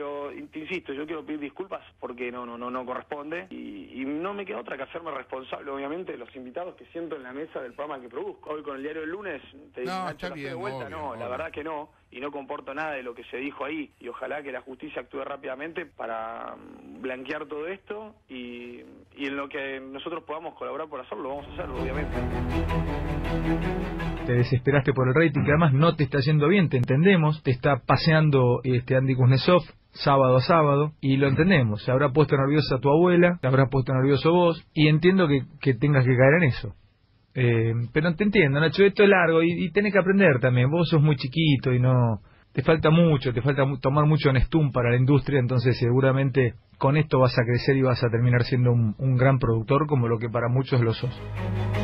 pero te insisto, yo quiero pedir disculpas porque no corresponde y no me queda otra que hacerme responsable, obviamente, de los invitados que siento en la mesa del programa que produzco. Hoy con el diario del lunes te digo, No, está bien, de vuelta, obvio, no, obvio. la verdad que no, y no comporto nada de lo que se dijo ahí, y ojalá que la justicia actúe rápidamente para blanquear todo esto y en lo que nosotros podamos colaborar por hacerlo, lo vamos a hacer, obviamente. Te desesperaste por el rating, que además no te está yendo bien, te entendemos, te está paseando Andy Kuznetsov sábado a sábado, y lo entendemos, se habrá puesto nerviosa tu abuela, te habrás puesto nervioso vos, y entiendo que tengas que caer en eso. Pero te entiendo, Nacho, esto es largo y tenés que aprender también, vos sos muy chiquito y no... Te falta mucho, tomar mucho Nestum para la industria, entonces seguramente con esto vas a crecer y vas a terminar siendo un gran productor como lo que para muchos lo sos.